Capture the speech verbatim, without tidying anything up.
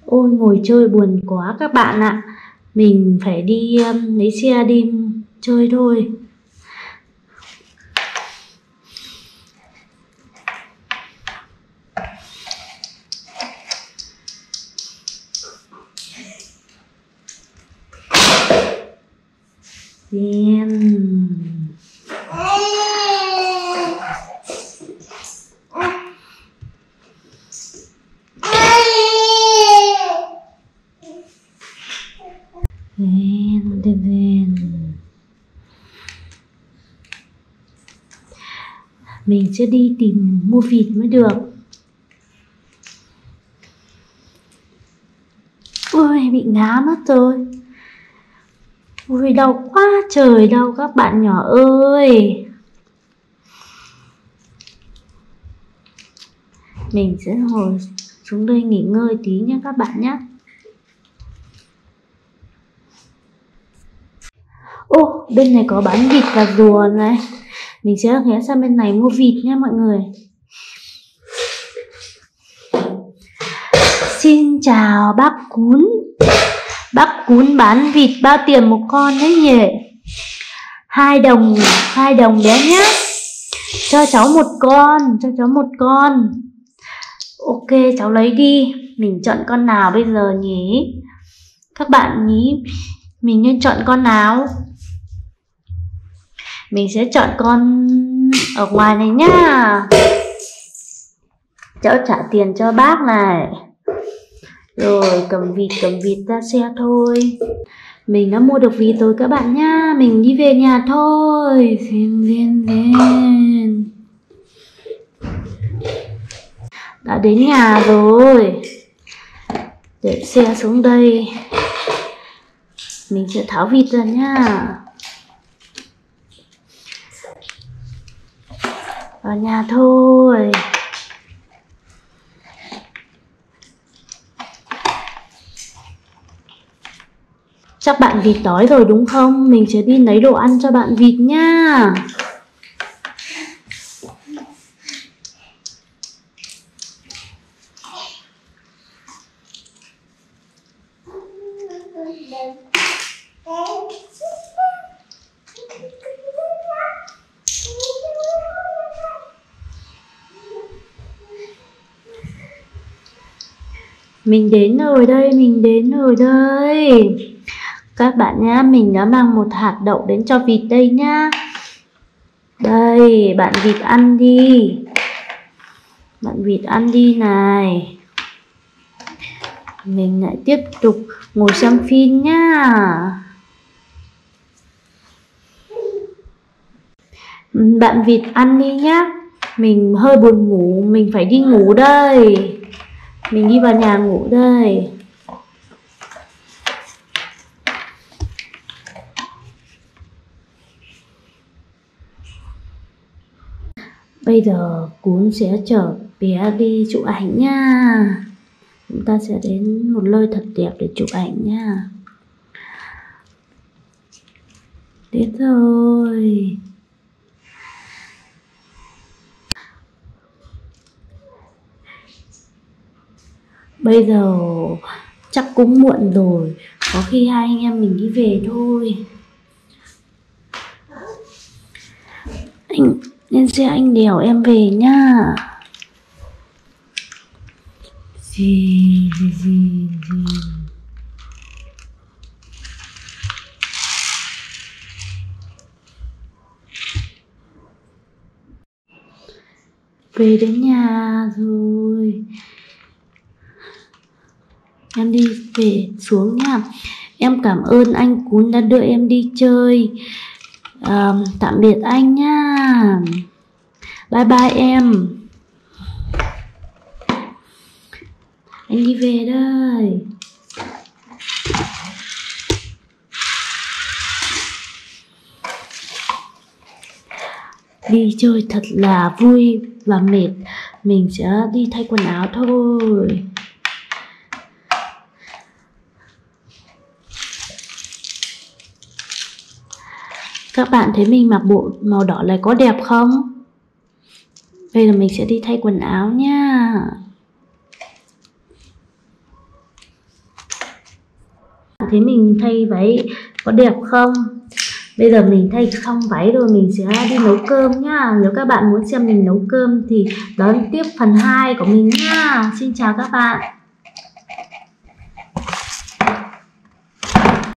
Ôi ngồi chơi buồn quá các bạn ạ. Mình phải đi um, lấy xe đi chơi thôi. Xem. Ven, ven, ven. Mình sẽ đi tìm mua vịt mới được. Ôi bị ngã mất rồi. Ôi đau quá trời đau các bạn nhỏ ơi. Mình sẽ ngồi xuống đây nghỉ ngơi tí nhé các bạn nhé. Ô, bên này có bán vịt và rùa này. Mình sẽ ghé sang bên này mua vịt nha mọi người. Xin chào bác Cún. Bác Cún bán vịt bao tiền một con đấy nhỉ? Hai đồng, hai đồng bé nhá. Cho cháu một con, cho cháu một con. Ok, cháu lấy đi. Mình chọn con nào bây giờ nhỉ? Các bạn nhí, mình nên chọn con nào? Mình sẽ chọn con ở ngoài này nhá. Cháu trả tiền cho bác này. Rồi cầm vịt cầm vịt ra xe thôi. Mình đã mua được vịt rồi các bạn nhá. Mình đi về nhà thôi. Xem lên lên. Đã đến nhà rồi. Để xe xuống đây. Mình sẽ tháo vịt ra nhá. Vào nhà thôi. Chắc bạn vịt đói rồi đúng không? Mình sẽ đi lấy đồ ăn cho bạn vịt nha. Mình đến rồi đây, mình đến rồi đây. Các bạn nhá, mình đã mang một hạt đậu đến cho vịt đây nhá. Đây, bạn vịt ăn đi. Bạn vịt ăn đi này. Mình lại tiếp tục ngồi xem phim nhá. Bạn vịt ăn đi nhá. Mình hơi buồn ngủ, mình phải đi ngủ đây. Mình đi vào nhà ngủ đây. Bây giờ Cún sẽ chở bé đi chụp ảnh nha. Chúng ta sẽ đến một nơi thật đẹp để chụp ảnh nha. Đến rồi. Bây giờ chắc cũng muộn rồi. Có khi hai anh em mình đi về thôi. Anh lên xe anh đèo em về nhá. Gì gì gì gì. Về đến nhà rồi. Em đi về xuống nha. Em cảm ơn anh Cún đã đưa em đi chơi. À, tạm biệt anh nha. Bye bye em. Anh đi về đây. Đi chơi thật là vui và mệt. Mình sẽ đi thay quần áo thôi. Các bạn thấy mình mặc bộ màu đỏ này có đẹp không? Bây giờ mình sẽ đi thay quần áo nha. Thế mình thay váy có đẹp không? Bây giờ mình thay xong váy rồi mình sẽ đi nấu cơm nhá. Nếu các bạn muốn xem mình nấu cơm thì đón tiếp phần hai của mình nhá. Xin chào các bạn.